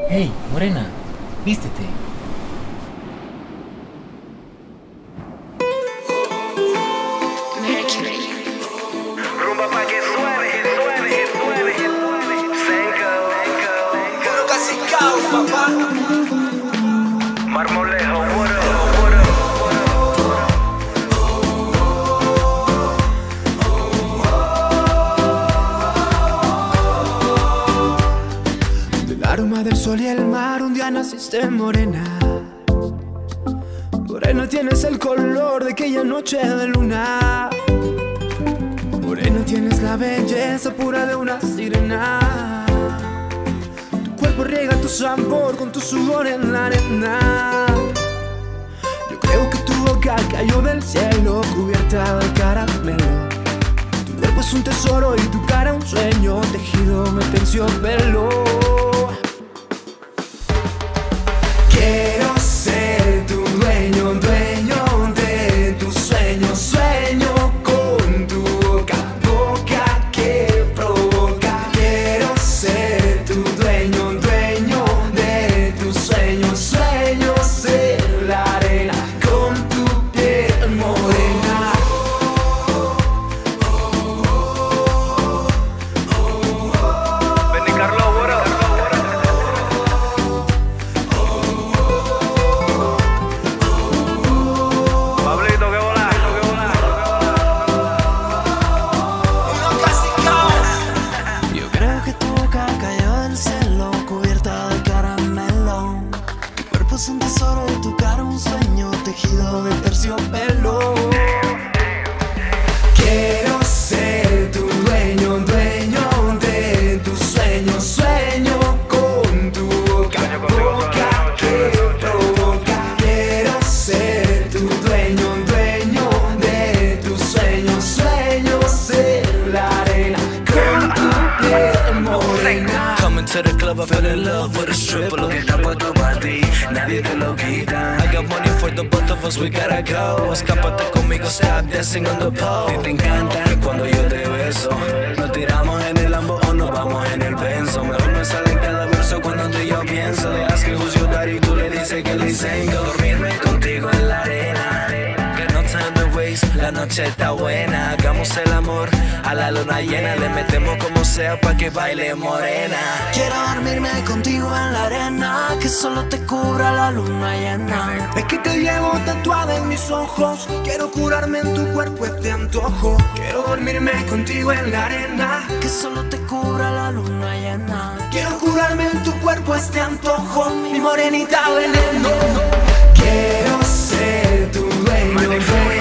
Hey, Morena, vístete. Rumba pa' que suene, puro casi caos, papá. Marmolejo, what up, what up, what up. Del aroma del sol y el mar un día naciste morena. Morena, tienes el color de aquella noche de luna. Morena, tienes la belleza pura de una sirena. Tu cuerpo riega tu sabor con tu sudor en la arena. Yo creo que tu boca cayó del cielo cubierta de caramelo. Tu cuerpo es un tesoro y tu cara un sueño tejido de terciopelo. Quiero ser tu dueño, dueño de tus sueños. Sueño con tu boca, boca que provoca. Quiero ser tu dueño, dueño de tus sueños. Sueño ser la arena con tu piel morena. Benny Carlos, what up? Pablito, que volá. Uno casi caos. Yo creo que tu boca cayó del cielo cubierta de caramelo. Tu cuerpo es un tesoro y tu cara un sueño tejido de terciopelo. Quiero ser tu dueño, dueño de tus sueños. Sueño con tu boca, boca que provoca. Quiero ser tu dueño, dueño de tus sueños. Sueño ser la arena con tu piel morena. Coming to the club, I fell in love with a stripper. Lo que está puesto para ti, nadie te lo quita. I got money for the both of us, we gotta go. Escápate conmigo, stop dancing on the pole. Te encanta cuando yo te beso. Nos tiramos en el Lambo o nos vamos en el Benzo. Mejor me sale cada verso cuando tú y yo pienso. Le das que who's your daddy, tú le dices que le tengo. Dormirme contigo en la arena. Que no time to waste, la noche está buena. Hagamos el amor a la luna llena. Le metemos como sea pa' que baile morena. Quiero dormirme contigo en la arena, que solo te cubra la luna llena. Es que te llevo tatuada en mis ojos. Quiero curarme en tu cuerpo este antojo. Quiero dormirme contigo en la arena, que solo te cubra la luna llena. Quiero curarme en tu cuerpo este antojo, mi morenita veneno. Quiero ser tu dueño, dueño